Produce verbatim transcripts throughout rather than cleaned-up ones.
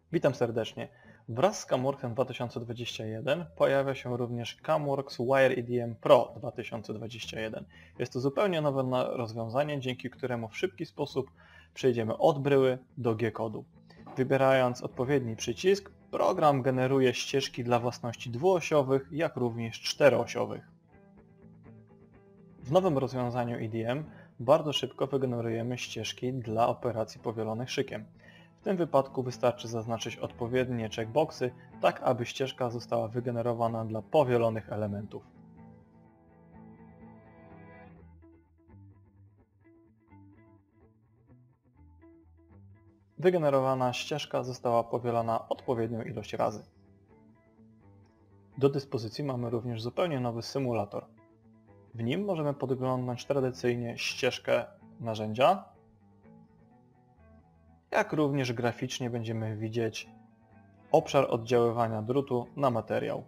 Witam serdecznie. Wraz z CamWorksem dwa tysiące dwudziestym pierwszym pojawia się również CamWorks Wire E D M Pro dwa tysiące dwudziesty pierwszy. Jest to zupełnie nowe na- rozwiązanie, dzięki któremu w szybki sposób przejdziemy od bryły do G-kodu. Wybierając odpowiedni przycisk, program generuje ścieżki dla własności dwuosiowych, jak również czteroosiowych. W nowym rozwiązaniu E D M bardzo szybko wygenerujemy ścieżki dla operacji powielonych szykiem. W tym wypadku wystarczy zaznaczyć odpowiednie checkboxy, tak aby ścieżka została wygenerowana dla powielonych elementów. Wygenerowana ścieżka została powielona odpowiednią ilość razy. Do dyspozycji mamy również zupełnie nowy symulator. W nim możemy podglądnąć tradycyjnie ścieżkę narzędzia, jak również graficznie będziemy widzieć obszar oddziaływania drutu na materiał.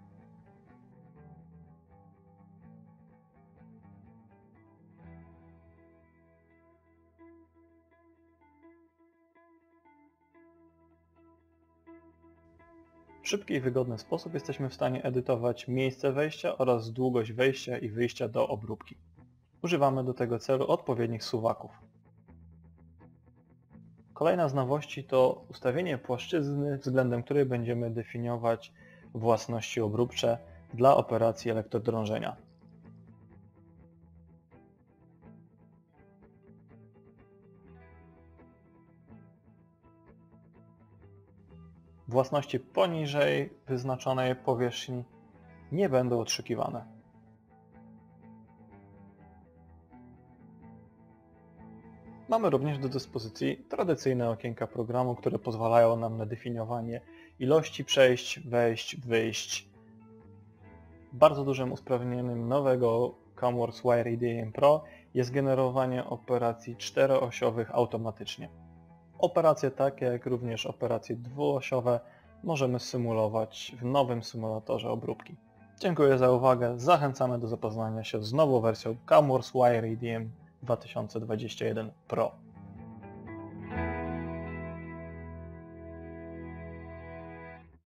W szybki i wygodny sposób jesteśmy w stanie edytować miejsce wejścia oraz długość wejścia i wyjścia do obróbki. Używamy do tego celu odpowiednich suwaków. Kolejna z nowości to ustawienie płaszczyzny, względem której będziemy definiować własności obróbcze dla operacji elektrodrążenia. Własności poniżej wyznaczonej powierzchni nie będą odszukiwane. Mamy również do dyspozycji tradycyjne okienka programu, które pozwalają nam na definiowanie ilości przejść, wejść, wyjść. Bardzo dużym usprawnieniem nowego CamWorks Wire E D M Pro jest generowanie operacji czteroosiowych automatycznie. Operacje takie, jak również operacje dwuosiowe możemy symulować w nowym symulatorze obróbki. Dziękuję za uwagę, zachęcamy do zapoznania się z nową wersją CamWorks Wire E D M dwa tysiące dwudziesty pierwszy Pro.